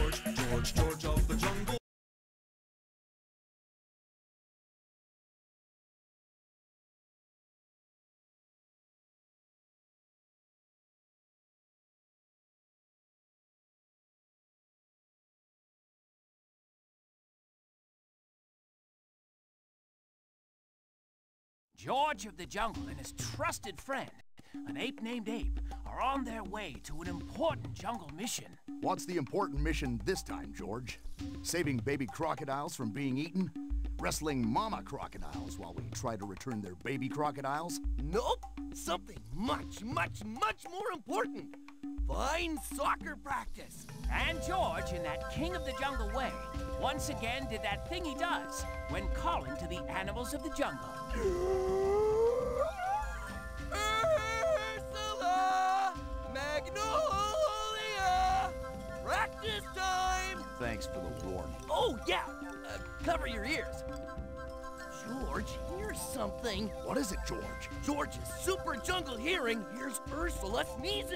George, George, George of the jungle. George of the Jungle and his trusted friend, an ape named Ape, are on their way to an important jungle mission. What's the important mission this time, George? Saving baby crocodiles from being eaten? Wrestling mama crocodiles while we try to return their baby crocodiles? Nope! Something much, much, much more important. Fine soccer practice. And George, in that King of the Jungle way, once again did that thing he does when calling to the animals of the jungle. Ursula! Magnolia! Practice time! Thanks for the warning. Oh, yeah! Cover your ears. George, here's something. What is it, George? George's super jungle hearing hears Ursula sneezing.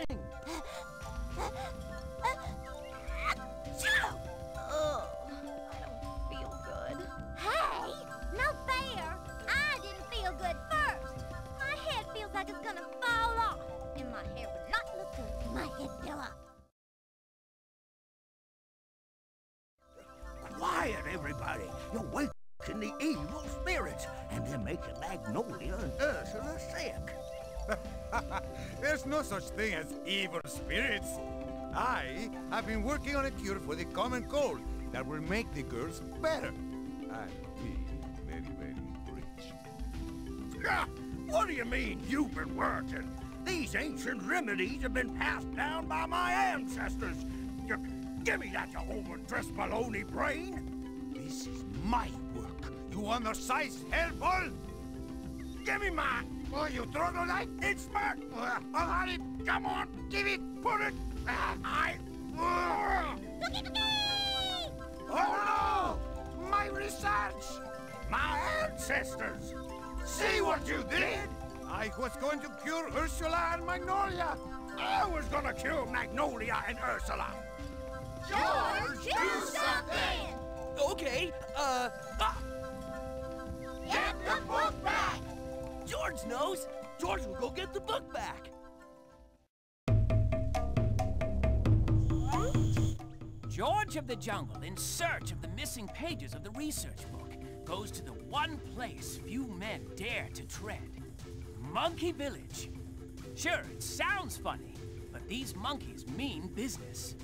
Oh, I don't feel good. Hey, no fair. I didn't feel good first. My head feels like it's gonna fall off, and my hair would not look good if my head fell off. Quiet, everybody. You're waking the evil spirits, and they're making Magnolia and Ursula sick. There's no such thing as evil spirits. I have been working on a cure for the common cold that will make the girls better. And be very, very rich. Ah, what do you mean you've been working? These ancient remedies have been passed down by my ancestors. Give me that, you overdressed baloney brain. This is my work. You undersized hellball? Give me mine. Oh, you troglodyte? It's smart. Honey, come on, give it, put it. Oh no! My research! My ancestors! See what you did? I was going to cure Ursula and Magnolia. I was gonna cure Magnolia and Ursula. George, do something! Okay, Get the book back! George knows. George will go get the book back. George of the Jungle, in search of the missing pages of the research book, goes to the one place few men dare to tread. Monkey Village. Sure, it sounds funny, but these monkeys mean business.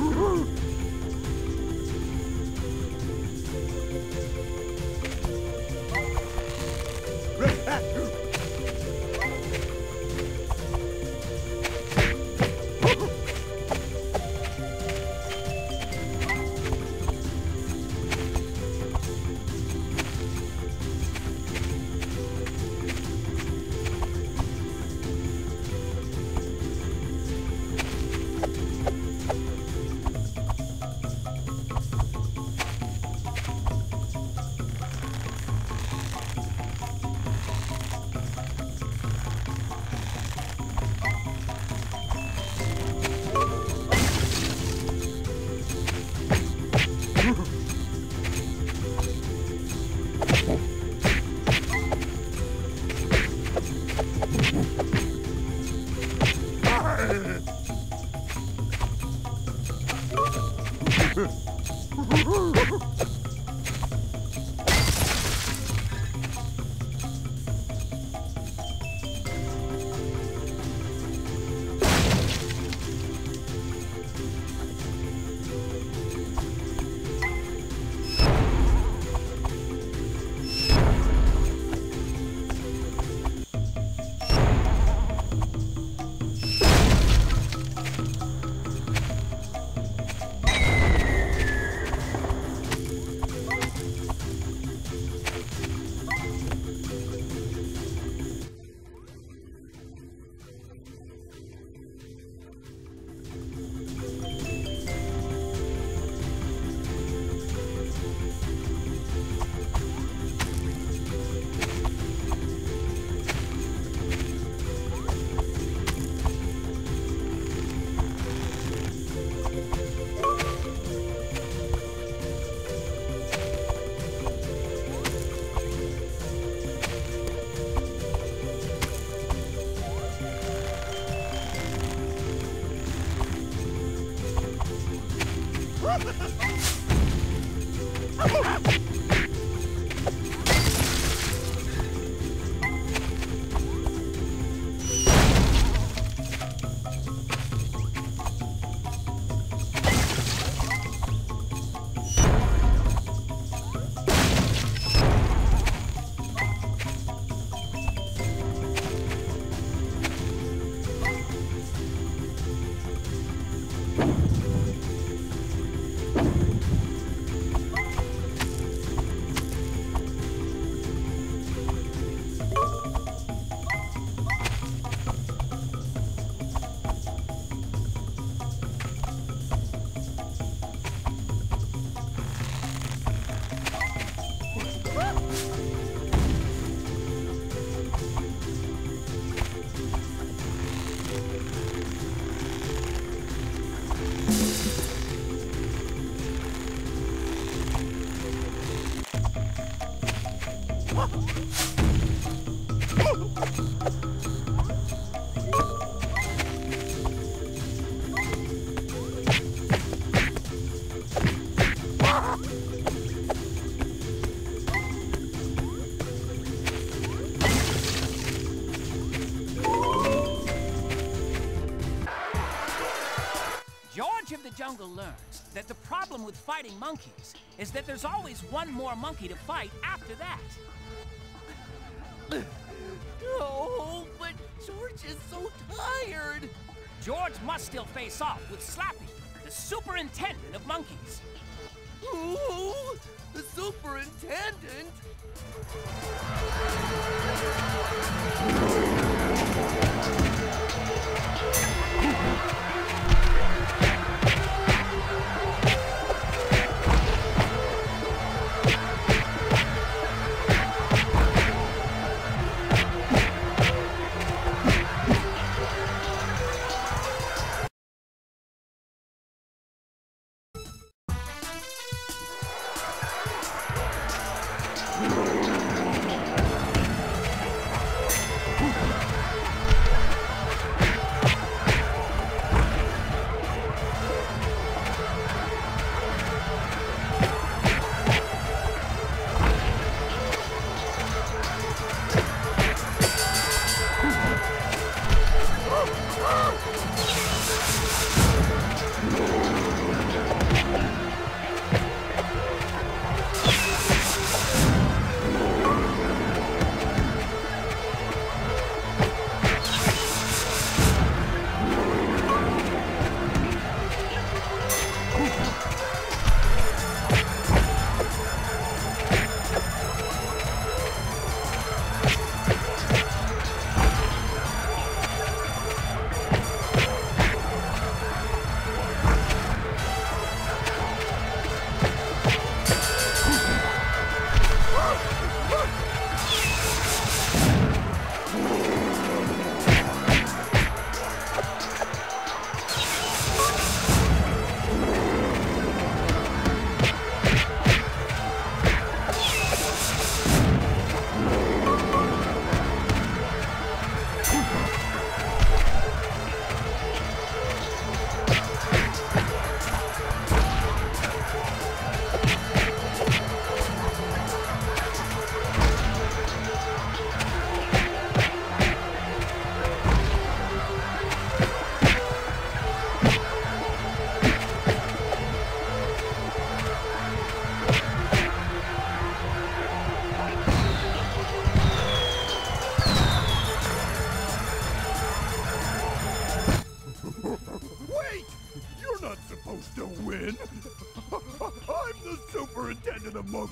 Jungle learns that the problem with fighting monkeys is that there's always one more monkey to fight after that. Oh, but George is so tired. George must still face off with Slappy, the superintendent of monkeys. Ooh, the superintendent?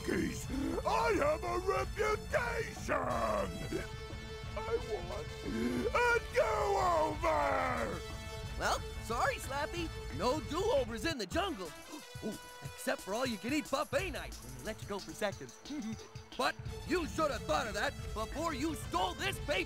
monkeys! I have a reputation! I want a do-over! Well, sorry, Slappy. No do-overs in the jungle. Ooh, except for all-you-can-eat buffet night when they let you go for seconds. But you should have thought of that before you stole this paper.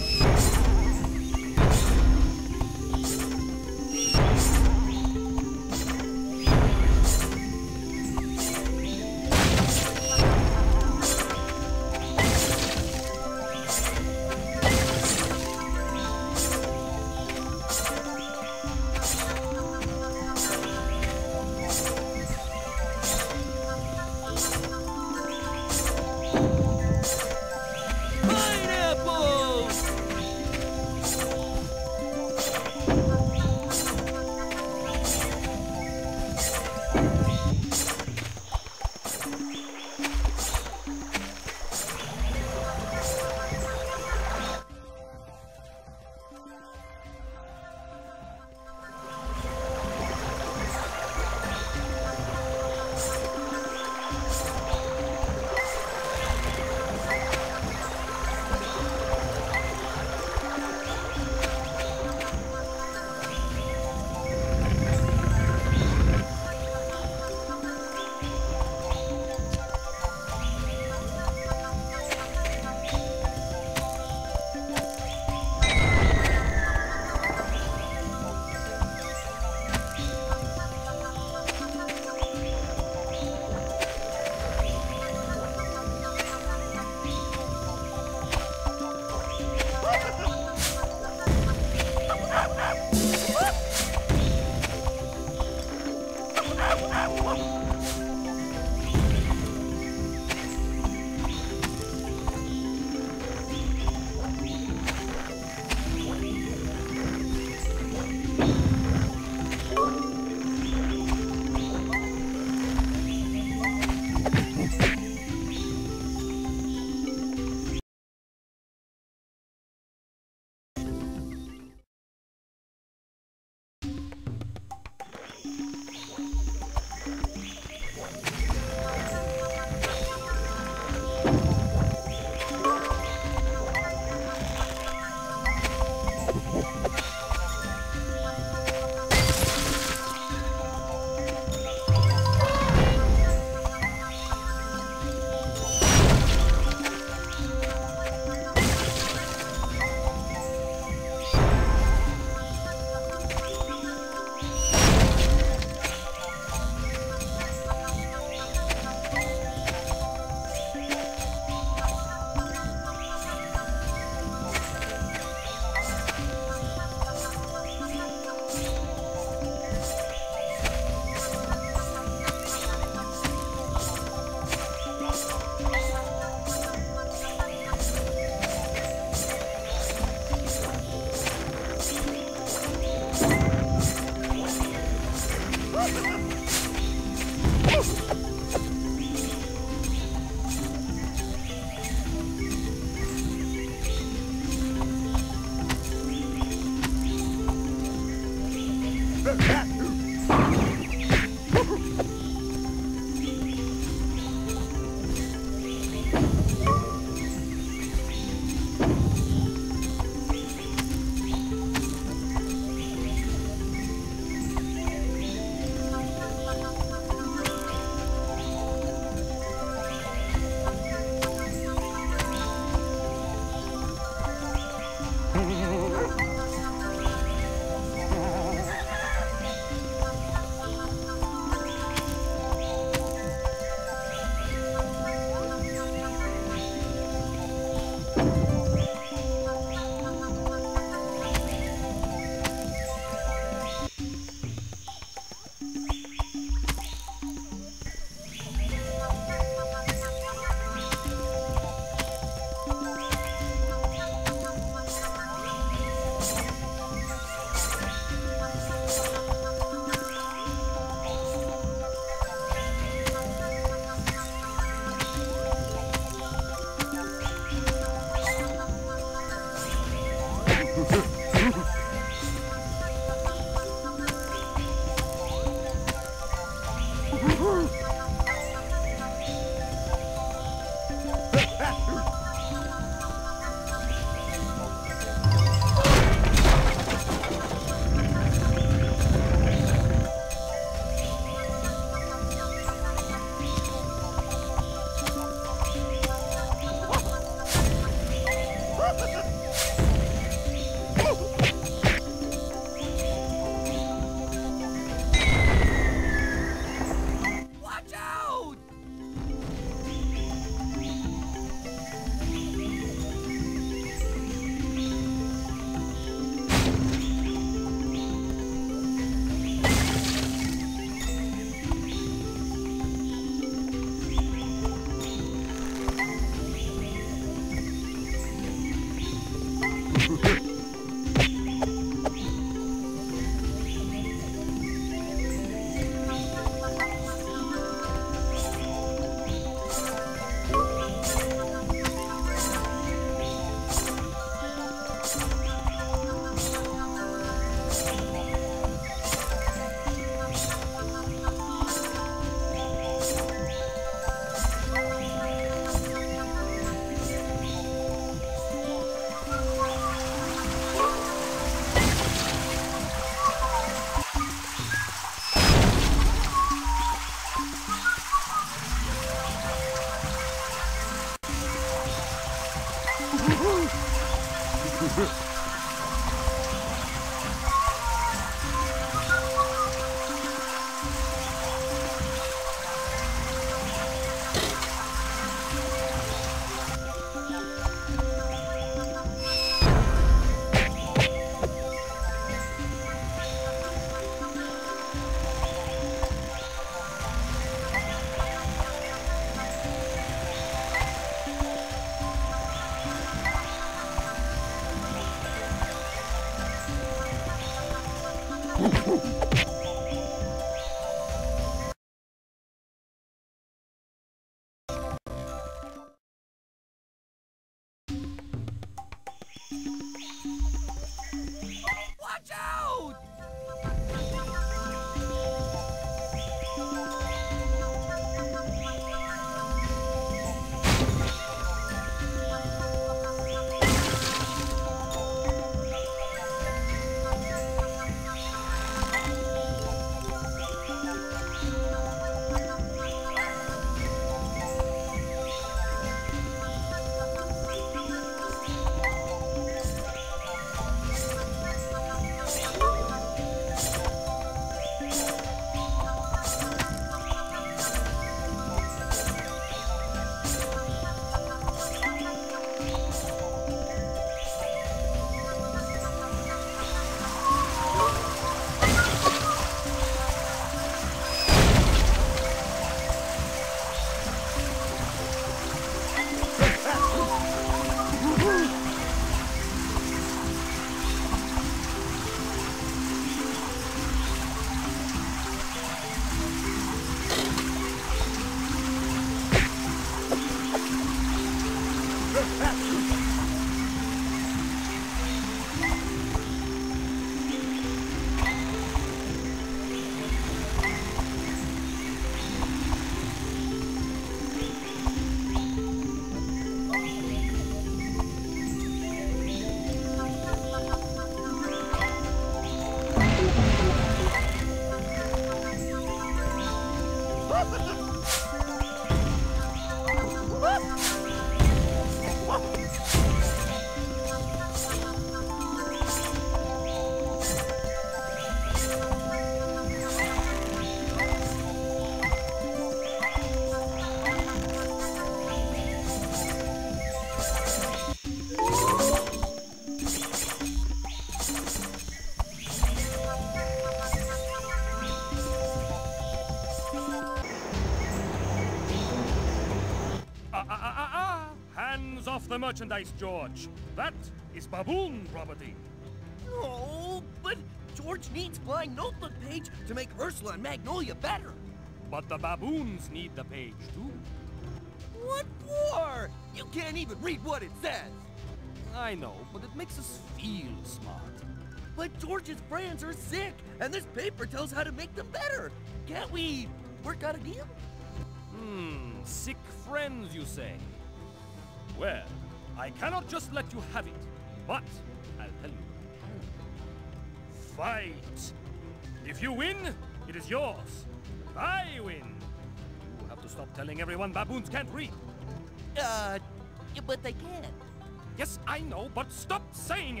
Hands off the merchandise, George. That is baboon property. Oh, but George needs Flying Notebook page to make Ursula and Magnolia better. But the baboons need the page, too. What for? You can't even read what it says. I know, but it makes us feel smart. But George's friends are sick, and this paper tells how to make them better. Can't we work out a deal? Sick friends, you say? Well, I cannot just let you have it, but I'll tell you what I can. Fight! If you win, it is yours. If I win, you have to stop telling everyone baboons can't read. Yeah, but they can. Yes, I know, but stop saying it!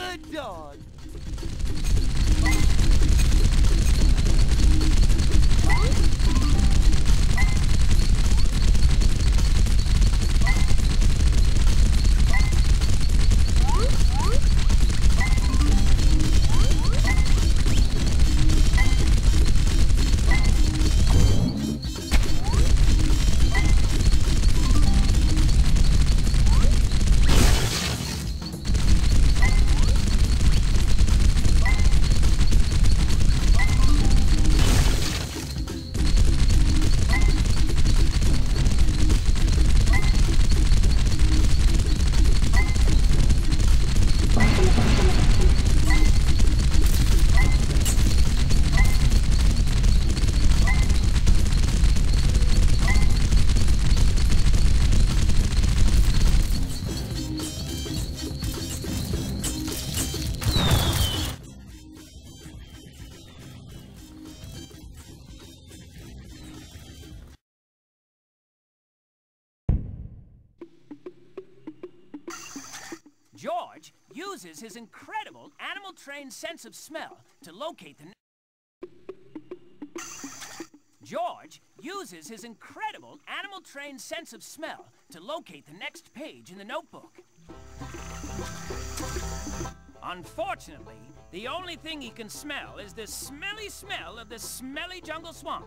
good dog. George uses his incredible animal-trained sense of smell to locate the... George uses his incredible animal-trained sense of smell to locate the next page in the notebook. Unfortunately, the only thing he can smell is the smelly smell of the smelly jungle swamp.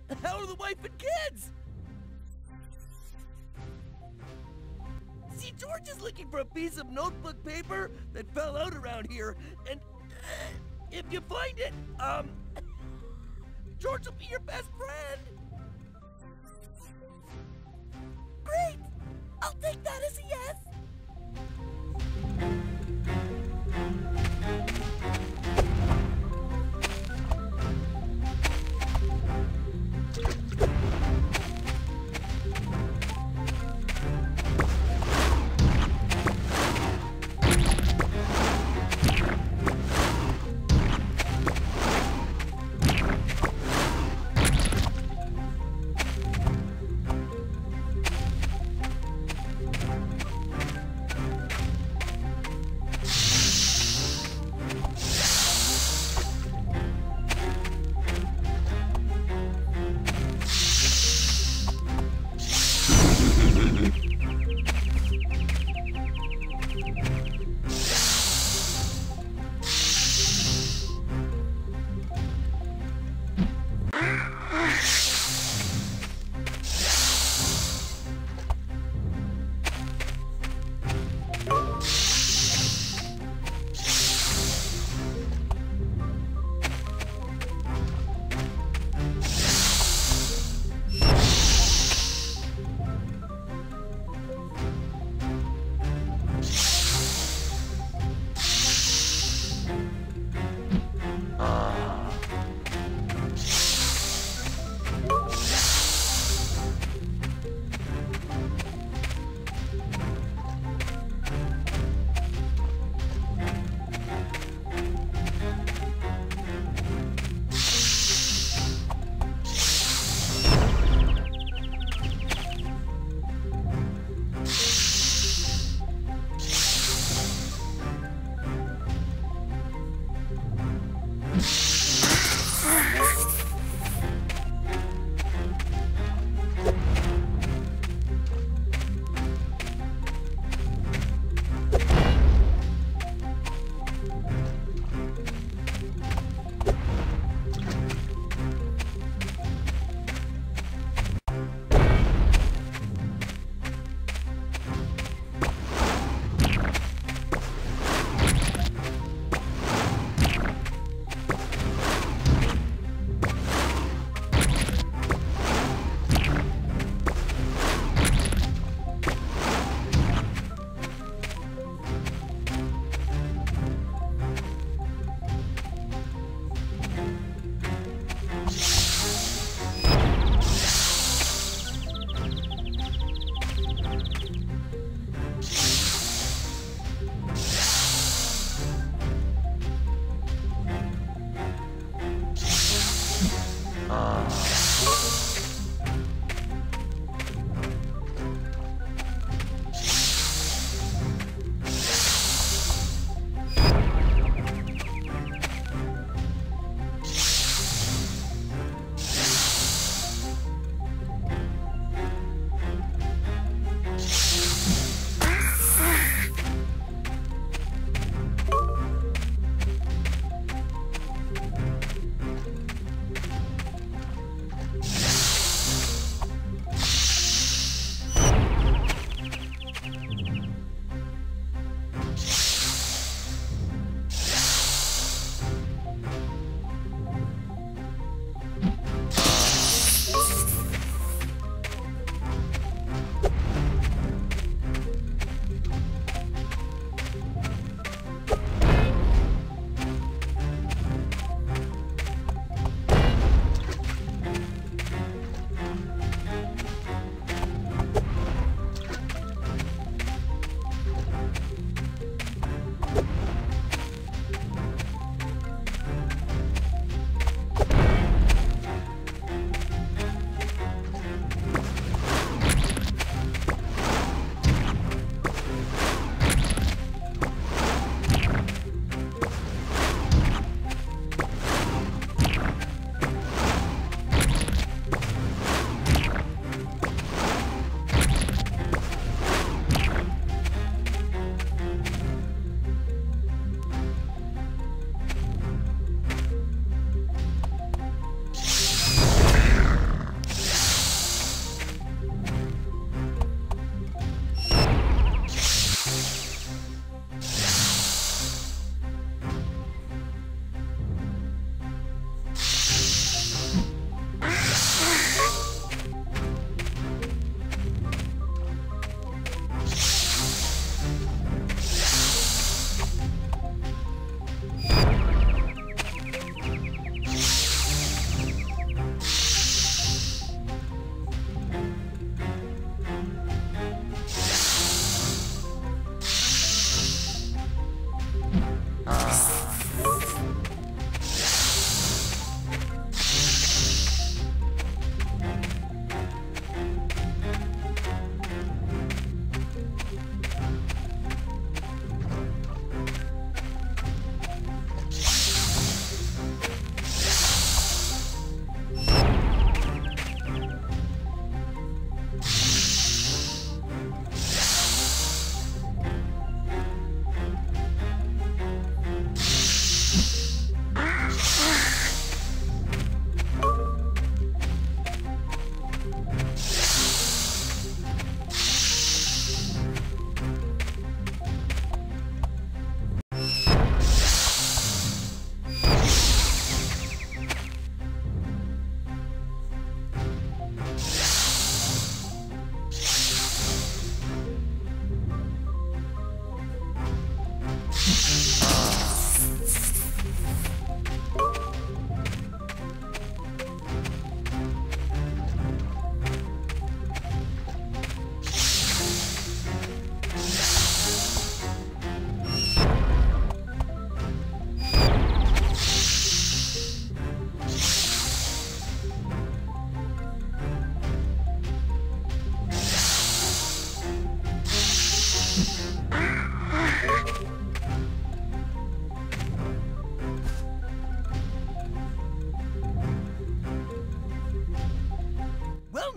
How are the wife and kids? See, George is looking for a piece of notebook paper that fell out around here, and if you find it, George will be your best friend. Great! I'll take that as a yes.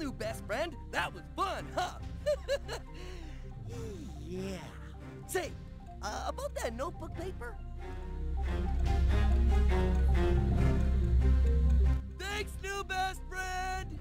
new best friend. That was fun, huh? Yeah. Say, about that notebook paper? Thanks, new best friend!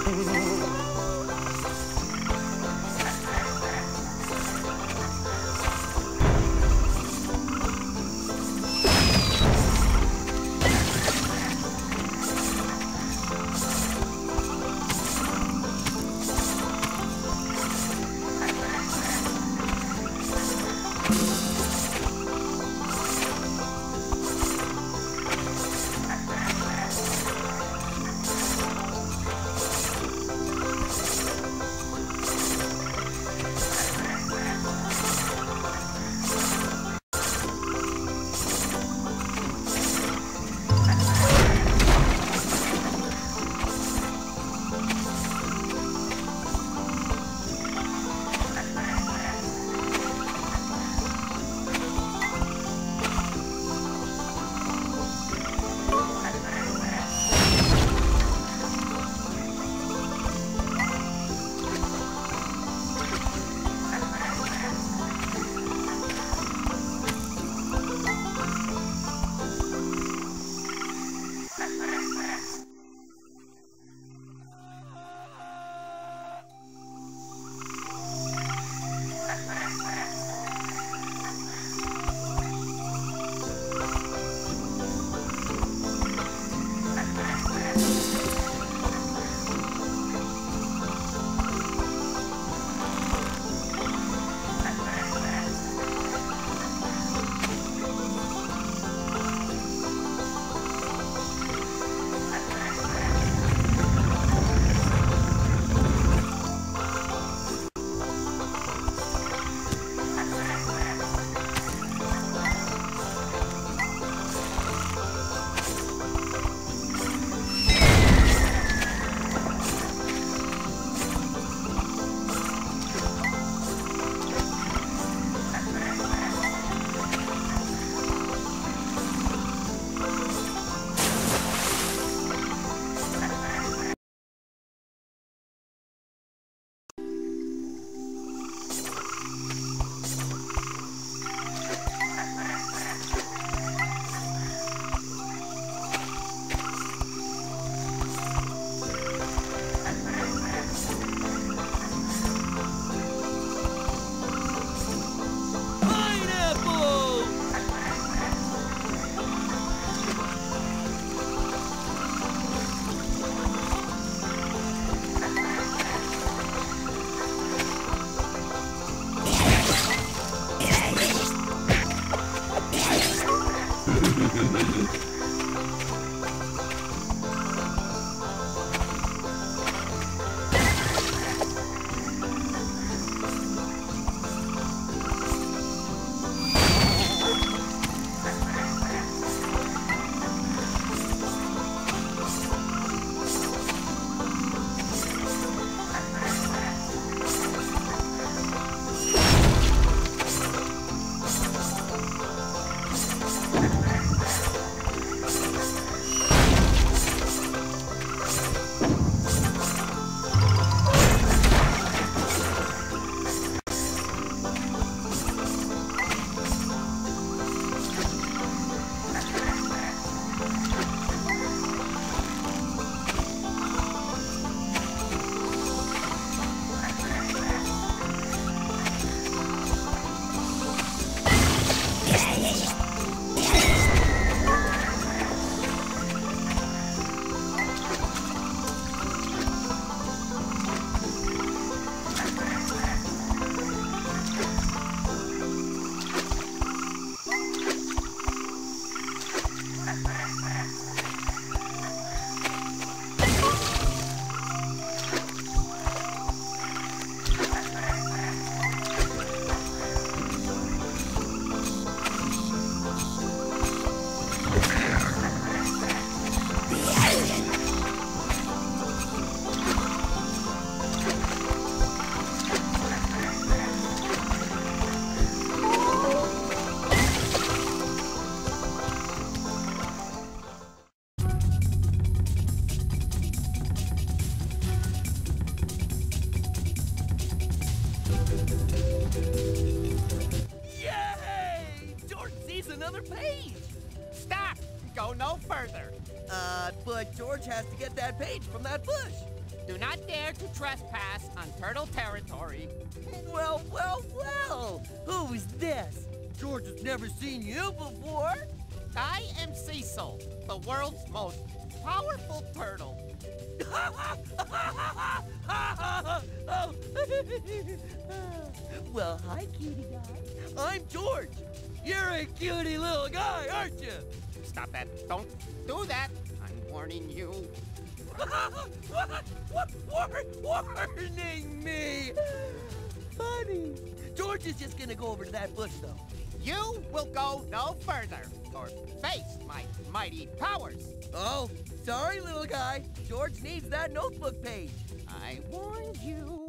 another page. Stop! Go no further. But George has to get that page from that bush. Do not dare to trespass on turtle territory. Well, well, well! Who is this? George has never seen you before. I am Cecil, the world's most powerful turtle. Well, hi, cutie guy. I'm George. You're a cutie little guy, aren't you? Stop that. Don't do that. I'm warning you. Warning me? Funny. George is just gonna go over to that bush, though. You will go no further or face my mighty powers. Oh, sorry, little guy. George needs that notebook page. I warned you.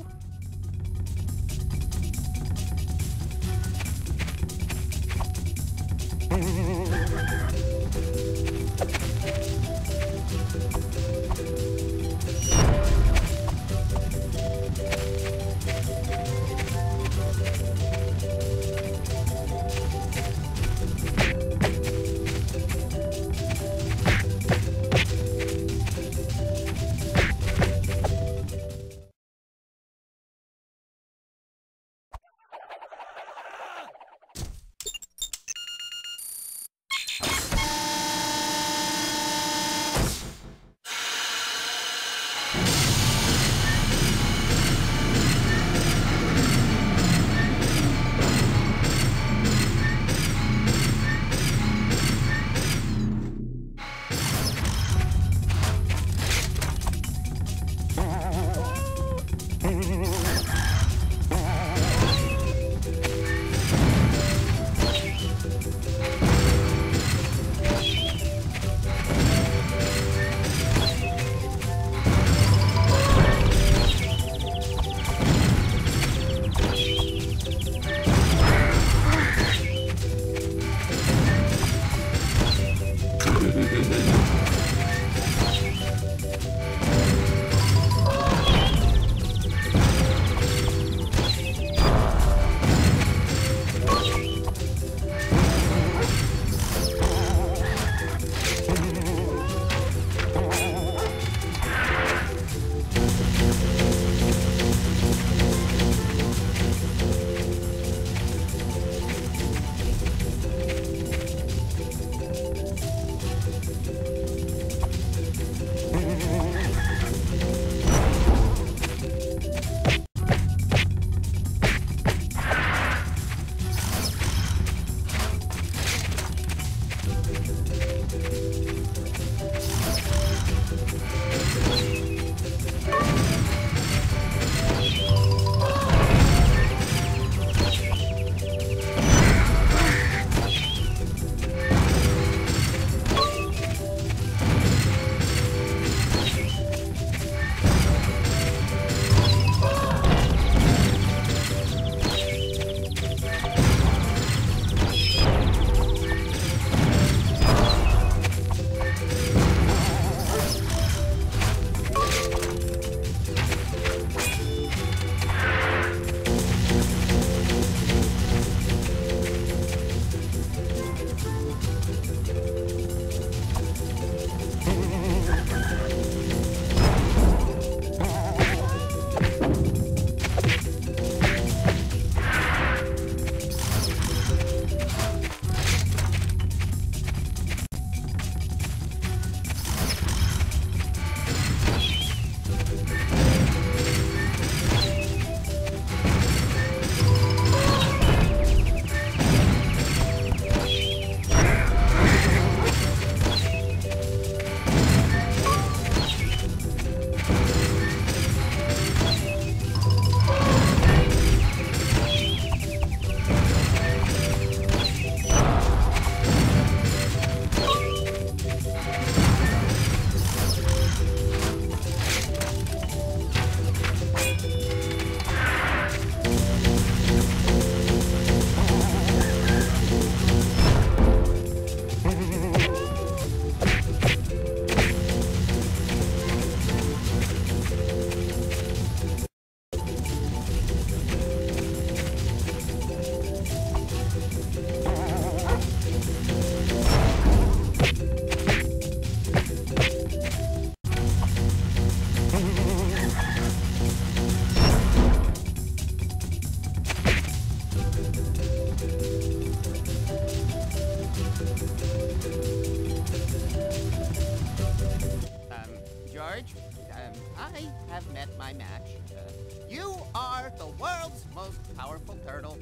met my match. You are the world's most powerful turtle.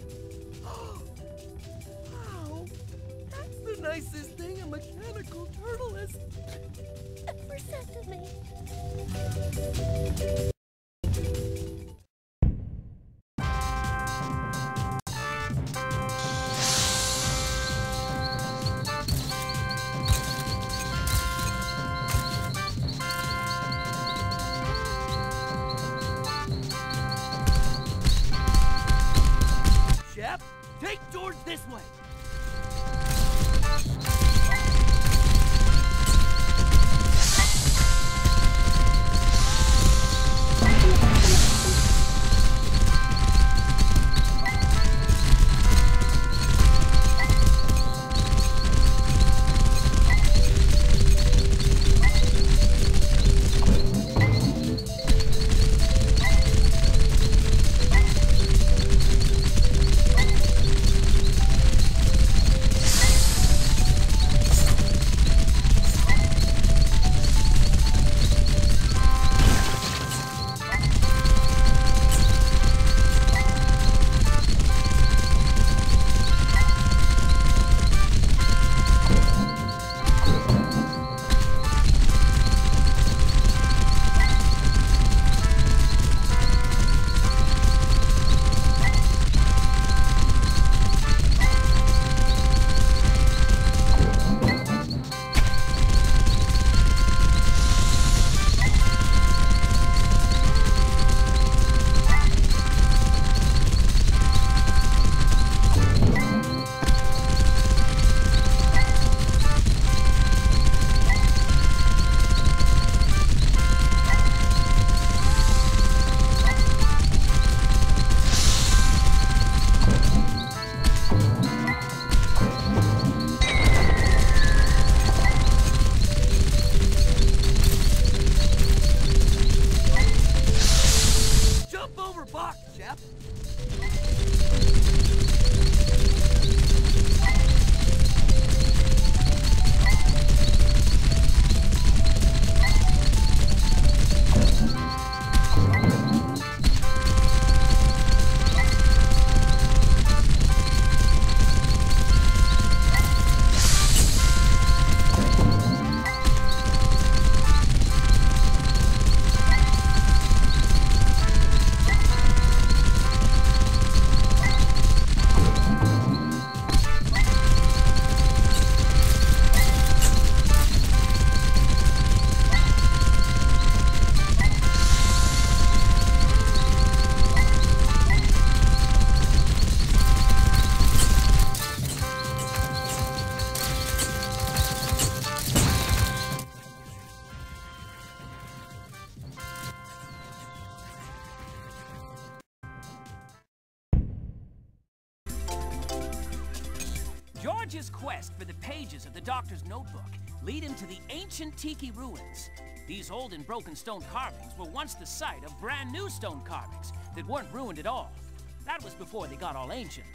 Wow! That's the nicest thing a mechanical turtle has ever said to me. Shep, take George this way. George's quest for the pages of the Doctor's notebook lead him to the ancient Tiki ruins. These old and broken stone carvings were once the site of brand new stone carvings that weren't ruined at all. That was before they got all ancient.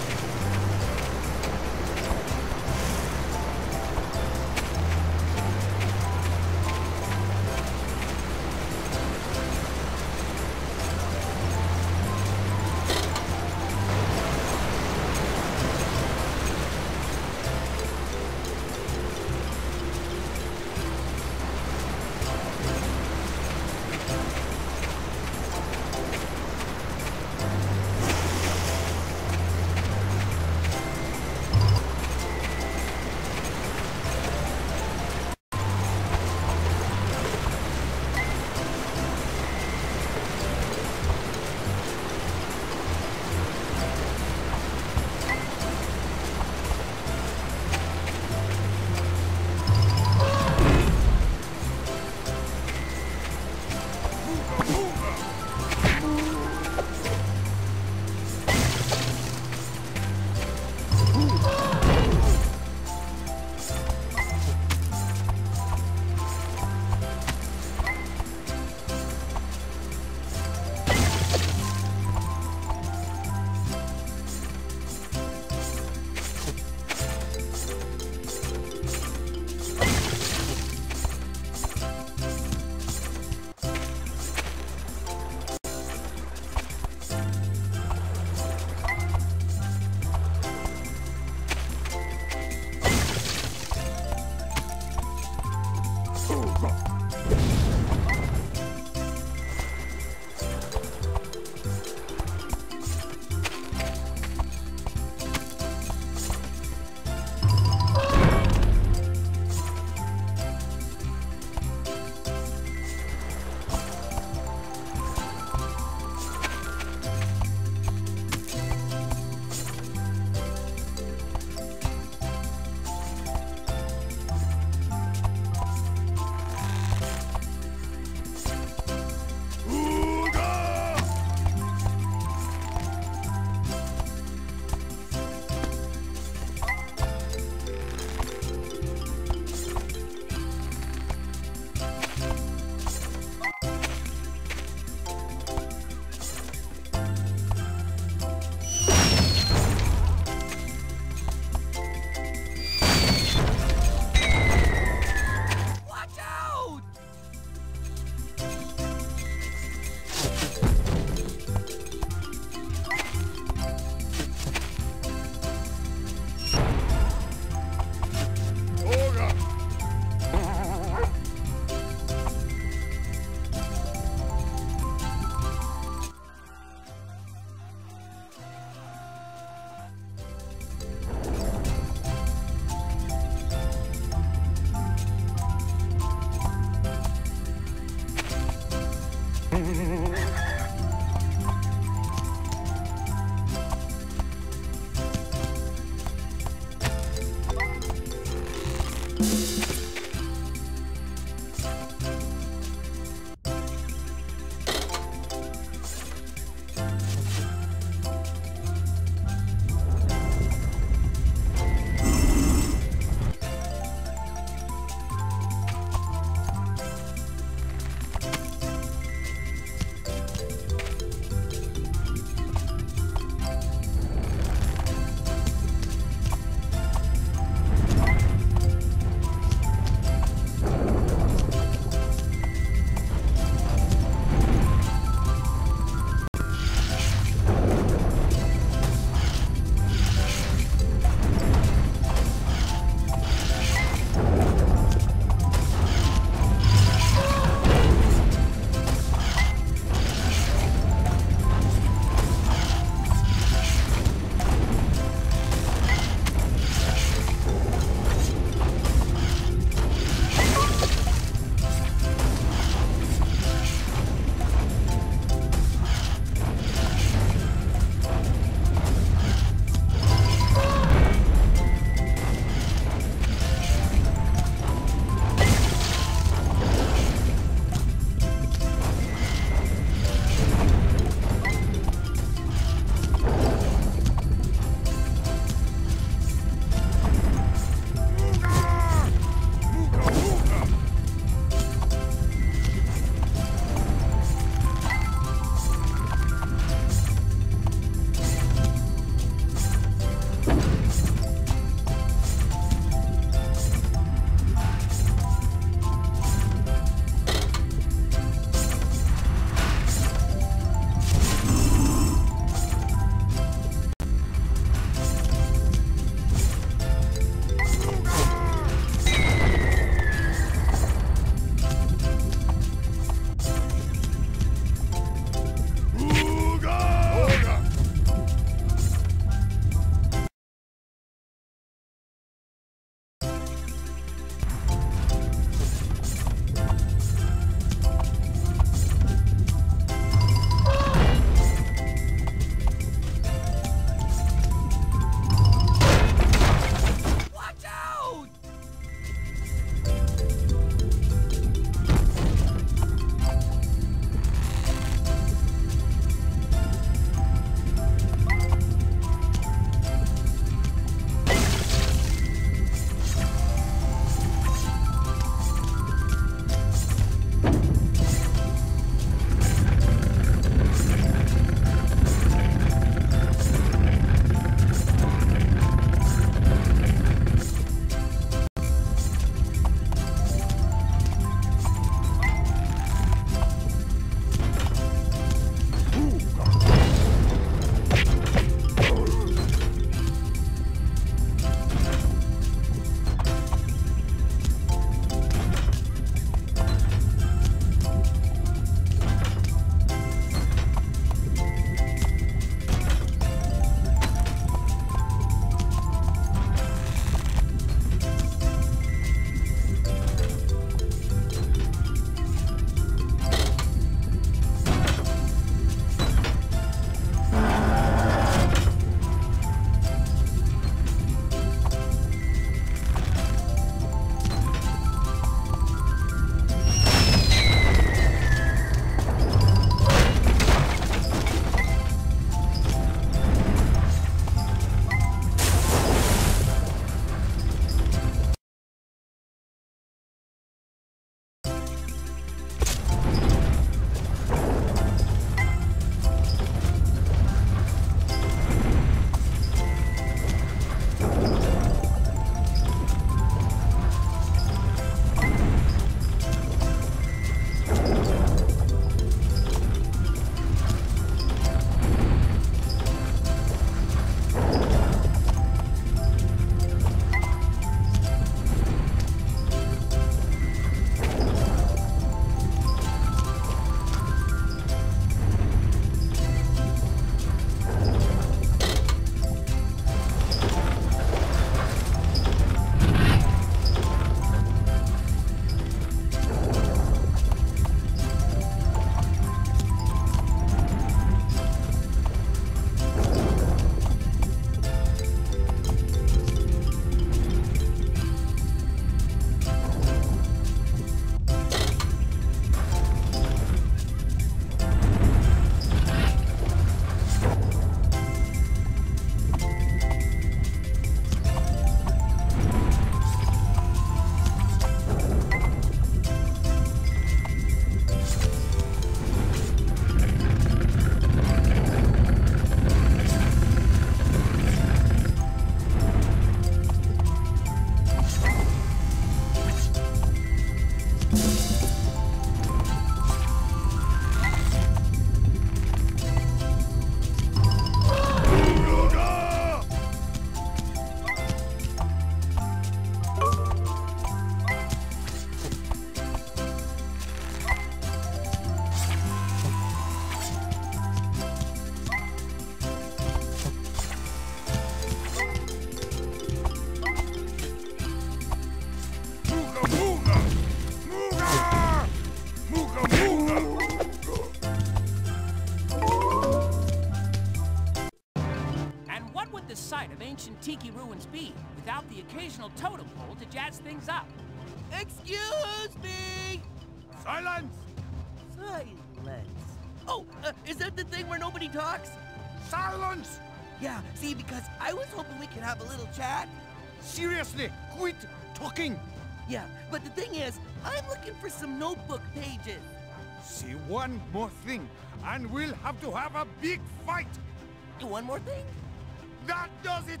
ancient tiki ruins be without the occasional totem pole to jazz things up? Excuse me! Silence! Silence. Oh, is that the thing where nobody talks? Silence! Yeah, see, because I was hoping we could have a little chat. Seriously, quit talking! Yeah, but the thing is, I'm looking for some notebook pages. See one more thing, and we'll have to have a big fight! One more thing? That does it!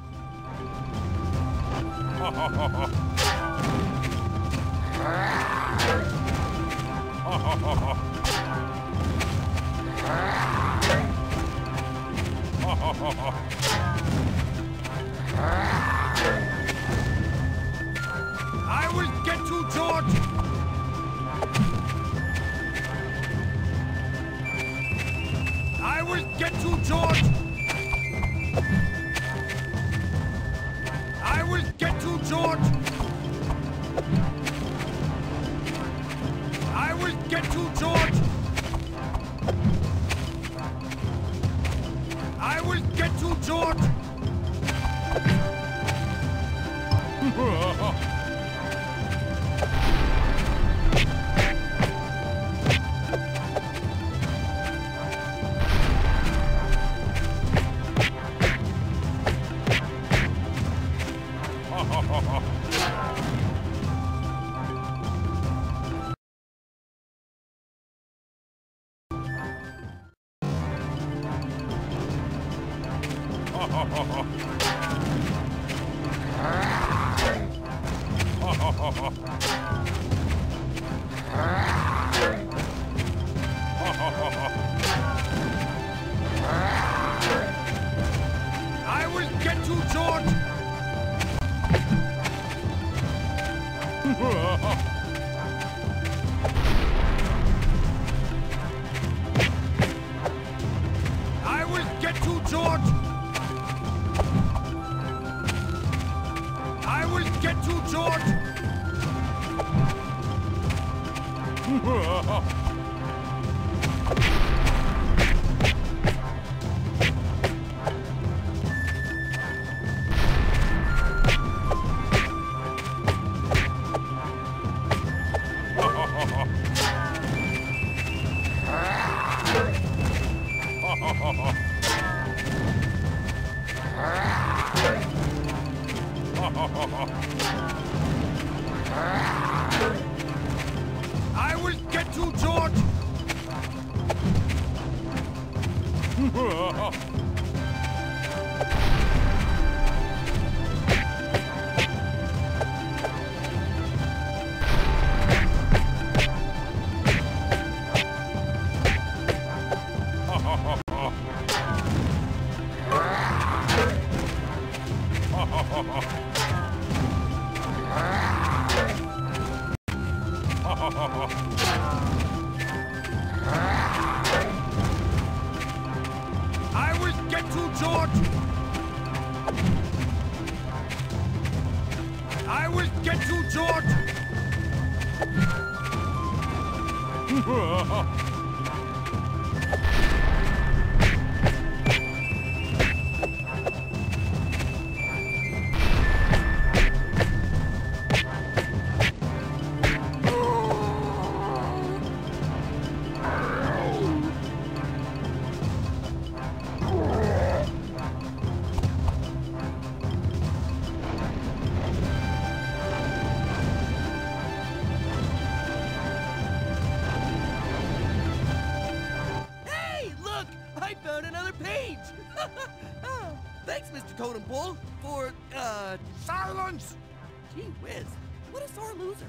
I will get you, George! I will get you, George! I will get you, George! I will get you, George! I will get you, George! I will get you, George! I will get you, George! I will get you, George! I will get you, George! I will get you, George! I will get you, George! I found another page! Oh, thanks, Mr. Totem Pole, for, silence! Gee whiz, what a sore loser.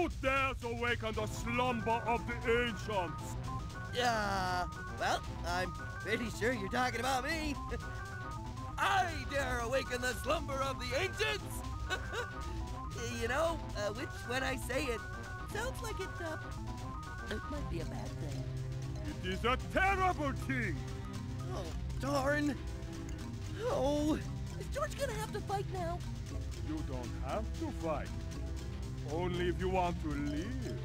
Who dares awaken the slumber of the ancients? Well, I'm pretty sure you're talking about me. I dare awaken the slumber of the ancients! You know, which when I say it, sounds like it might be a bad thing. It is a terrible thing! Oh, darn. Oh, is George gonna have to fight now? You don't have to fight. Only if you want to live.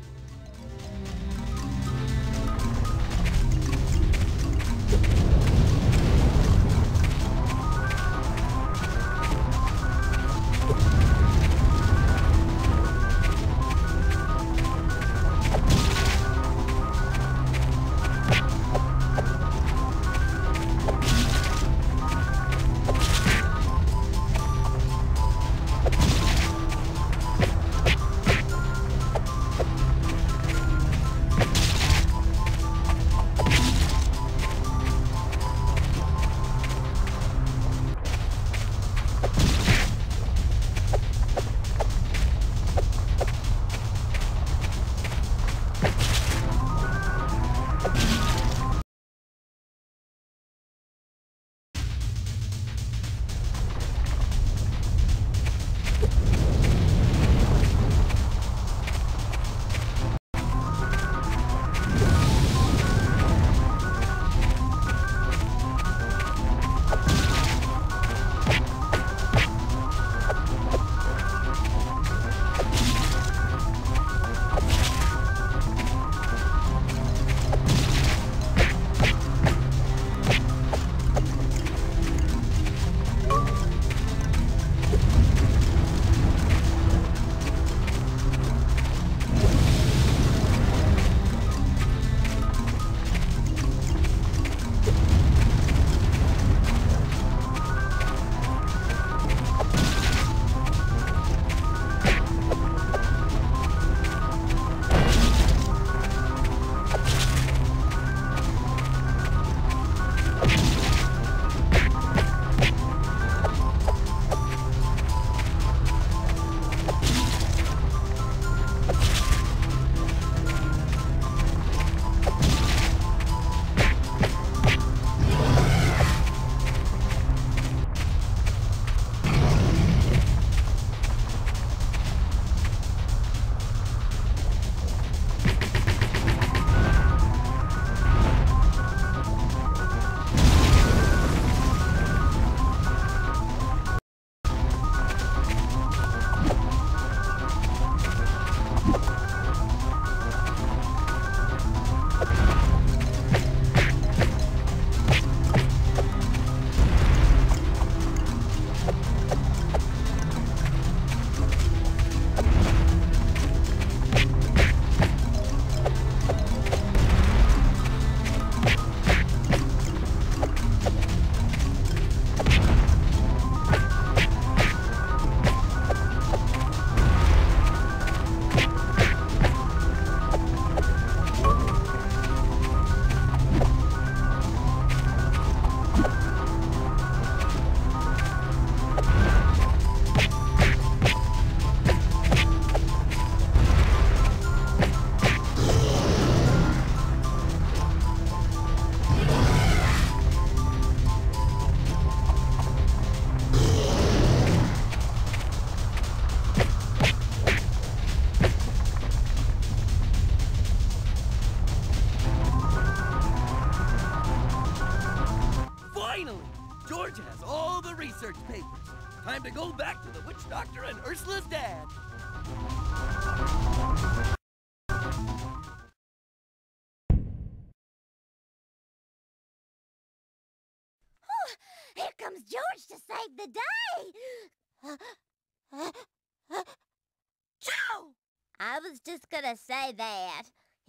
research papers. Time to go back to the witch doctor and Ursula's dad. Here comes George to save the day! Joe! I was just gonna say that.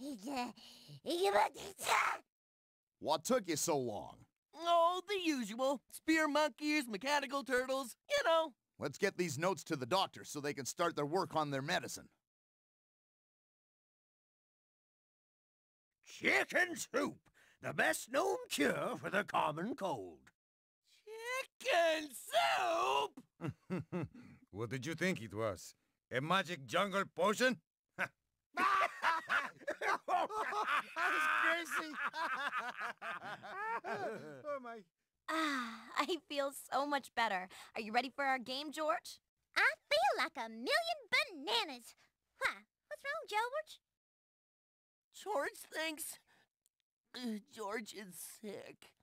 What took you so long? Oh, the usual. Spear monkeys, mechanical turtles, you know. Let's get these notes to the doctor so they can start their work on their medicine. Chicken soup, the best known cure for the common cold. Chicken soup? What did you think it was? A magic jungle potion? That was crazy. Oh, my. Ah, I feel so much better. Are you ready for our game, George? I feel like a million bananas. Why? What's wrong, George? George thinks George is sick.